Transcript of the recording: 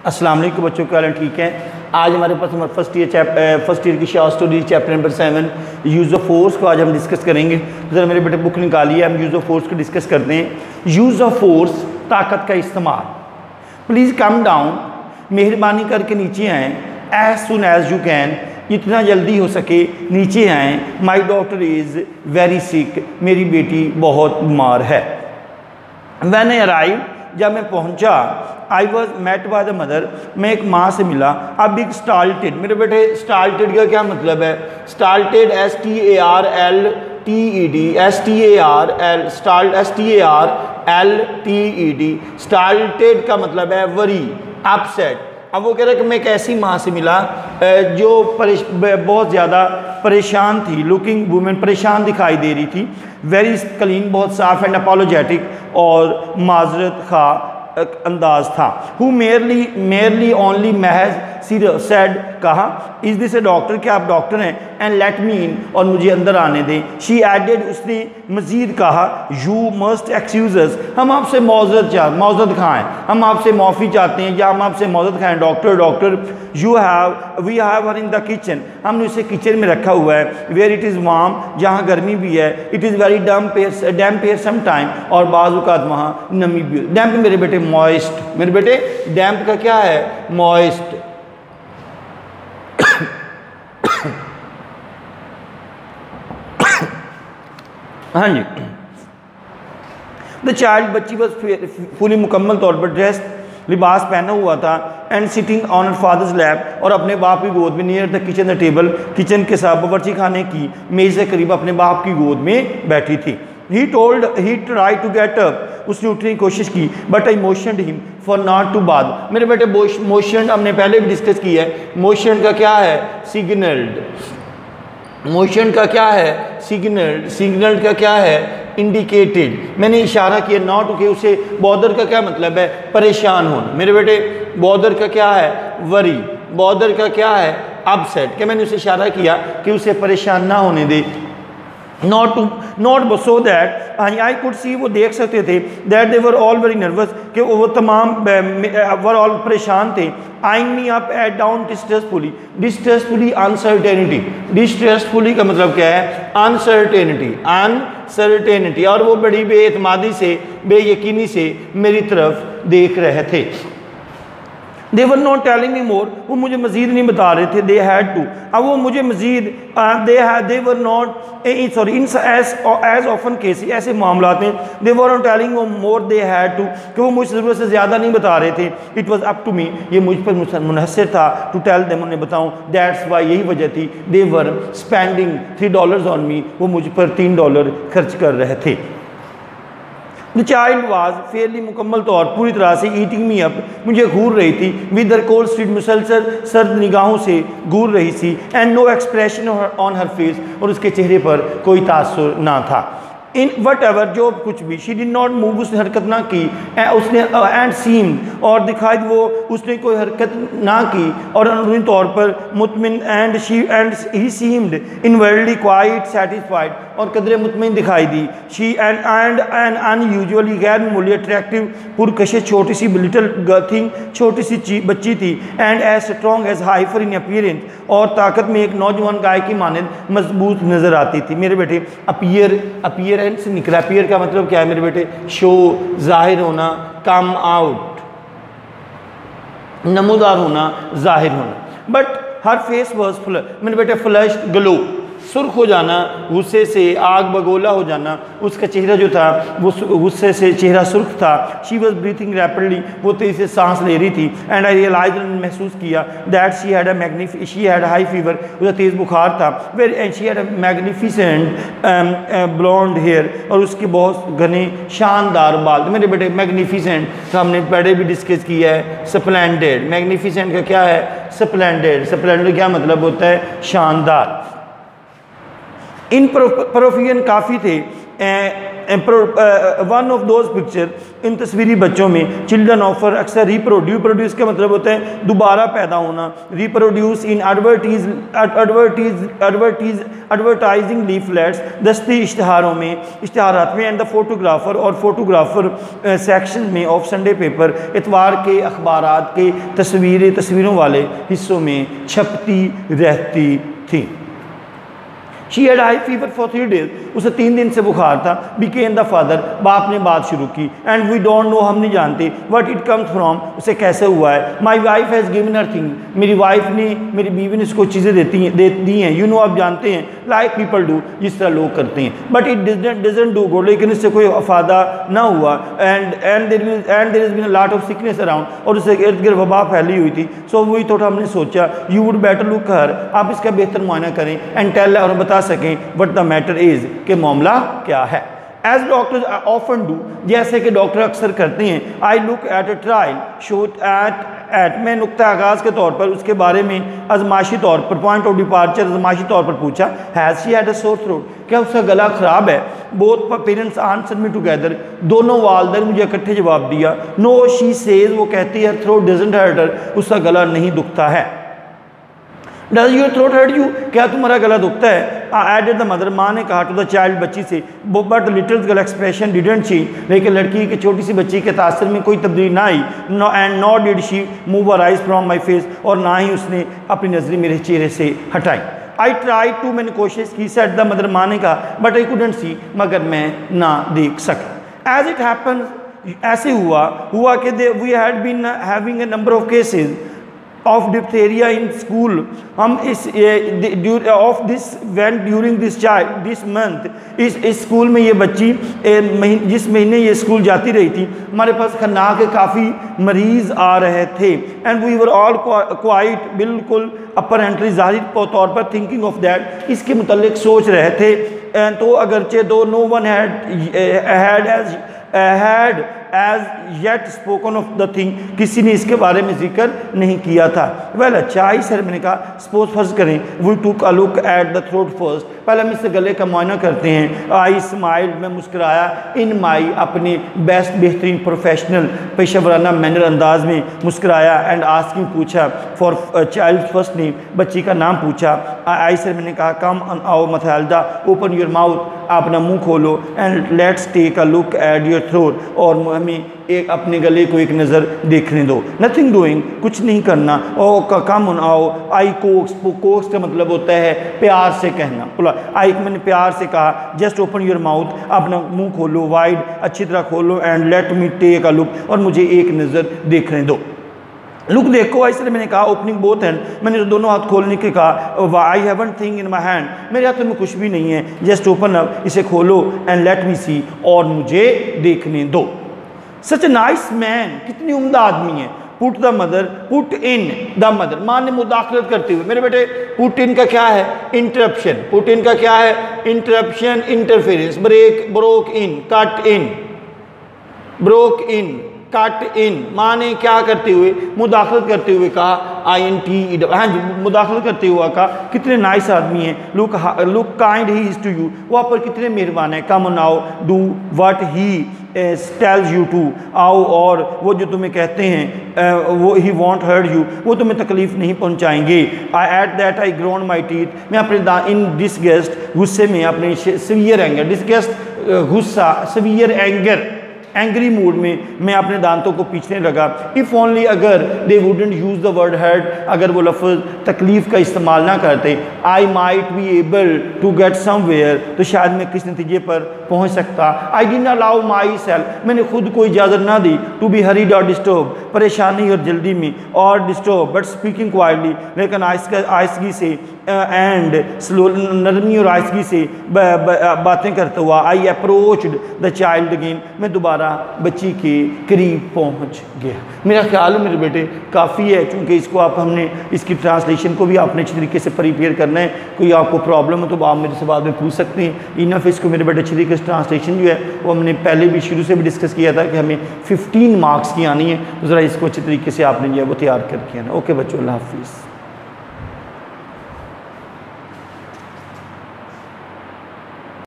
अस्सलाम वालेकुम बच्चों, क्या हाल है? ठीक है। आज हमारे पास फर्स्ट ईयर की short story chapter number 7 use of force को आज हम डिस्कस करेंगे। तो ज़रा मेरे बेटे बुक निकालिए, हम यूज़ ऑफ फोर्स को डिस्कस करते हैं। यूज़ ऑफ फोर्स, ताकत का इस्तेमाल। प्लीज़ कम डाउन, मेहरबानी करके नीचे आएँ। As soon as you can, जितना जल्दी हो सके नीचे आएँ। My daughter is very sick, मेरी बेटी बहुत बीमार है। व्हेन आई अराइव, जब मैं पहुंचा, I was met by the mother, मैं एक माँ से मिला। अब बिग स्टाल्टेड, मेरे बेटे स्टाल्टेड का क्या मतलब है? स्टाल्टेड STARLTED, STARL, STARLTED। स्टाल्टेड का मतलब है वरी, अपसेट। अब वो कह रहा है कि मैं एक ऐसी माँ से मिला जो बहुत ज़्यादा परेशान थी। लुकिंग वुमेन, परेशान दिखाई दे रही थी। वेरी क्लीन, बहुत साफ एंड अपोलोजेटिक, और माजरत खा अंदाज था। हु मेयरली ओनली महज सेड, कहा, इज दिस ए डॉक्टर, क्या आप डॉक्टर हैं? एंड लेट मी इन, और मुझे अंदर आने दें। शी एडेड, उसने मजीद कहा, यू मस्ट एक्सक्यूज अस, हम आपसे मौजरत खाएँ, हम आपसे माफ़ी चाहते हैं या हम आपसे मौजरत खाएँ। Doctor we have her in the kitchen, हमने उसे किचन में रखा हुआ है। वेयर इट इज़ वार्म, जहाँ गर्मी भी है। It is very damp air some time, और बाज़ वहाँ नमी भी। डैम्प मेरे बेटे मॉइस्ट, मेरे बेटे डैम्प का क्या है? मॉइस्ट। हाँ जी। द चाइल्ड, बच्ची बस फुली मुकम्मल तौर पर ड्रेस, लिबास पहना हुआ था। And sitting on her father's lap, और अपने बाप की गोद में। Near the kitchen the table, kitchen के साथ बावर्ची खाने की मेज़ से करीब अपने बाप की गोद में बैठी थी। He try to get up, उसने उठने की कोशिश की। But I motioned him for not to bother, मेरे बेटे मोशन हमने पहले भी डिस्कस किया है। मोशन का क्या है? सिग्नल्ड। मोशन का क्या है? सिग्नल्ड का क्या है? इंडिकेटेड। मैंने इशारा किया। नॉट के उसे बॉदर का क्या मतलब है? परेशान होना। मेरे बेटे बॉदर का क्या है? वरी। बॉदर का क्या है? अपसेट। कि मैंने उसे इशारा किया कि उसे परेशान ना होने दे। Not so that I could see, वो देख सकते थे। That they were all very nervous, कि वो तमाम वर ऑल परेशान थे। Eyeing me up and down distressfully uncertainty. Distressfully का मतलब क्या है? अनसर्टेनिटी। और वो बड़ी बेएतमादी से, बेयकीनी से मेरी तरफ देख रहे थे। दे वर नॉट टेलिंग मी मोर, वो मुझे मजीद नहीं बता रहे थे। दे हैड टू, अब वो मुझे मजीद they were not sorry in as often case, ऐसे मामलात में they were not telling more they had to, कि वो मुझे ज़रूरत से ज़्यादा नहीं बता रहे थे। It was up to me, ये मुझ पर मुनहसर था। टू टेल देम, उन्हें बताऊँ। दैट्स वाई, यही वजह थी। दे वर स्पेंडिंग $3 ऑन मी, वो मुझ पर $3 खर्च कर रहे थे। द चाइल्ड वाज फेयरली, मुकम्मल तौर पूरी तरह से, ईटिंग मी अप, मुझे घूर रही थी। विद हर कोल्ड स्ट्रीट, मुसलसल सर्द निगाहों से घूर रही थी। And no expression on her face, और उसके चेहरे पर कोई तासुर ना था। इन वट एवर, जो कुछ भी। शी डिड नॉट मूव, उसने हरकत ना की। उसने एंड सीम, और दिखाई वो उसने कोई हरकत ना की, और अंदरूनी तौर पर मुतमिन। And he seemed inwardly quite satisfied, और कदरे मुतमिन दिखाई दी। शी एंड अनयूजुअली, गैर मामूली अट्रैक्टिव, पुरकशिश, छोटी सी लिटिल थिंग, छोटी सी बच्ची थी। And as strong as heifer in appearance, और ताकत में एक नौजवान गाय की मानद मजबूत नज़र आती थी। मेरे बेटे अपीयरेंस से निकला। अपीयर का मतलब क्या है मेरे बेटे? शो, जाहिर होना, कम आउट, नमूदार होना, जाहिर होना। But her face was flush, मेरे बेटे फ्लश्ड, ग्लो, सुर्ख हो जाना, गुस्से से आग बगोला हो जाना। उसका चेहरा जो था वो गुस्से से चेहरा सुर्ख था। शी वॉज ब्रीथिंग रैपिडली, वो तेजी से सांस ले रही थी। एंड आई रियलाइज, महसूस किया, that she had high fever, उसका तेज़ बुखार था। And she had magnificent blond hair, और उसके बहुत घने शानदार बाल। मेरे बेटे मैग्निफिसेंट का हमने पहले भी डिस्कस किया है। स्प्लेंडेड, मैग्निफिसेंट का क्या है? स्प्लेंडेड क्या मतलब होता है? शानदार। इन प्रोफियन काफ़ी थे। वन ऑफ दोज पिक्चर, इन तस्वीरी बच्चों में चिल्ड्रन ऑफर अक्सर रिप्रोड्यूस का मतलब होता है दोबारा पैदा होना, रिप्रोड्यूस इन एडवर्टाइजिंग लीफलेट्स, दस्ती इश्तहारों में, इश्तहारात में, एंड द फोटोग्राफर और फोटोग्राफर सेक्शन में ऑफ संडे पेपर, इतवार के अखबारात के तस्वीरों वाले हिस्सों में छपती रहती थी। She had high fever for 3 days. उसे 3 दिन से बुखार था। Became the father, बाप ने बात शुरू की। And we don't know, हम नहीं जानते what it comes from, उसे कैसे हुआ है। My wife has given her things, मेरी वाइफ ने, मेरी बीवी ने उसको चीज़ें दी हैं। You know, आप जानते हैं, like people do, जिस तरह लोग करते हैं। But it doesn't do good, लेकिन इससे कोई फायदा ना हुआ। And there has been a lot of sickness around, और उससे इर्द गिर्द वबा फैली हुई थी। So वही तो हमने सोचा, you would better look her, आप इसका बेहतर मुआयना करें, and tell और बता सकें what the matter is, कि मामला क्या है। As doctors often do, जैसे कि डॉक्टर अक्सर करते हैं, I look at a trial, shoot at मैं नुक्ता आगाज़ के तौर पर उसके बारे में आजमाइशी तौर पर, पॉइंट ऑफ डिपार्चर आजमाइशी तौर पर पूछा, Has she had a sore throat, क्या उसका गला ख़राब है। Both parents answered me together, दोनों वालिदैन मुझे इकट्ठे जवाब दिया। No, she says, वो कहती है, throat doesn't hurt her, उसका गला नहीं दुखता है। Does your throat hurt you, क्या तुम्हारा गला दुखता है। Added the mother, माँ ने कहा to the child, बच्ची से। But the little girl expression didn't change, लेकिन लड़की की छोटी सी बच्ची के तासर में कोई तब्दीली ना आई। And nor did she move her eyes from my face, और ना ही उसने अपनी नजरें मेरे चेहरे से हटाई। I tried to, मैंने कोशिश की, said the mother, माँ ने कहा, but I couldn't see, मगर मैं ना देख सका। As it happens, ऐसे हुआ कि we had been having a number of cases of diphtheria in school, हम of this went during this month, इस स्कूल में ये बच्ची जिस महीने ये स्कूल जाती रही थी, हमारे पास खन्ना के काफ़ी मरीज़ आ रहे थे। And we were all quite, बिल्कुल अपरेंटली ज़ाहिर तौर पर थिंकिंग ऑफ दैट, इसके मुतल्लिक सोच रहे थे। तो अगरचे दो no one had as yet spoken of the thing, किसी ने इसके बारे में जिक्र नहीं किया था। वेल अच्छा, आई सर, मैंने कहा सपोज फर्ज करें, we took a look at the throat first, पहले हम इससे गले का मुआयना करते हैं। आई स्माइल, मैं मुस्कुराया, इन माई, अपने बेस्ट बेहतरीन प्रोफेशनल पेशेवराना मैनर अंदाज में मुस्कुराया। एंड आस्किंग, पूछा, फॉर चाइल्ड फर्स्ट नेम, बच्ची का नाम पूछा। आई सर, मैंने कहा कम आओ मथालदा, ओपन योर माउथ, अपना मुंह खोलो, and let's take a look at your throat, और हमें एक अपने गले को एक नज़र देखने दो। नथिंग डूइंग, कुछ नहीं करना। ओ कम आओ, आई कोक्स का मतलब होता है प्यार से कहना। बोला आई, मैंने प्यार से कहा, जस्ट ओपन योर माउथ, अपना मुंह खोलो वाइड, अच्छी तरह खोलो, and let me take a look, और मुझे एक नज़र देखने दो। लुक देखो, इसलिए मैंने कहा ओपनिंग बोथ हैंड, मैंने दोनों हाथ खोलने के कहा। I have nothing in my hand, मेरे हाथ में कुछ भी नहीं है। जस्ट ओपन अप, इसे खोलो, एंड लेट मी सी, और मुझे देखने दो। सच ए नाइस मैन, कितनी उम्दा आदमी है। Put the mother, put in the mother, माँ ने मुदाखलत करते हुए, मेरे बेटे पुट इन का क्या है, इंटरप्शन। पुट इन का क्या है, interruption, interference. Broke in, cut in, broke in, cut in. माँ ने क्या करते हुए, मुदाखलत करते हुए कहा, INT, हाँ जी, मुदाखलत करते हुए कहा, कितने नाइस आदमी हैं। Look kind he is to you, वो आप पर कितने मेहरबान है। Come now, do what he tells you to, आओ और वो जो तुम्हें कहते हैं, वो ही वॉन्ट हर्ट यू, वो तुम्हें तकलीफ नहीं पहुंचाएंगे। I at that I ground my teeth, मैं अपने इन डिसगस्ट, गुस्से में, अपने सीवियर एंगर, डिसगस्ट गुस्सा, सीवियर एंगर, एंग्री मूड में मैं अपने दांतों को पीछने लगा। इफ़ ओनली, अगर they wouldn't use the word hurt, अगर वो लफ्ज़ तकलीफ़ का इस्तेमाल ना करते, I might be able to get somewhere, तो शायद मैं किस नतीजे पर पहुंच सकता। I did not allow myself, मैंने खुद को इजाज़त ना दी, टू बी हरीड और डिस्टर्ब, परेशानी और जल्दी में, और डिस्टर्ब, बट स्पीकिंग क्वाइटली, लेकिन आहिस्तगी से, एंड स्लो, नरमी और आहिस्तगी से बातें करता हुआ। I approached the child again, मैं दोबारा बच्ची के करीब पहुंच गया। मेरा ख्याल है मेरे बेटे काफ़ी है, क्योंकि इसको हमने इसकी ट्रांसलेशन को भी आपने अच्छी तरीके से प्रिपेयर करना है। कोई आपको प्रॉब्लम हो तो आप मेरे से बाद में पूछ सकते हैं। इनफ इसको मेरे बेटे अच्छी तरीके से ट्रांसलेशन जो है वो हमने पहले भी शुरू से भी डिस्कस किया था कि हमें 15 मार्क्स की आनी है, तो ज़रा इसको अच्छी तरीके से आपने जो है वो तैयार करके आना। ओके बच्चों, अल्लाह हाफिज़।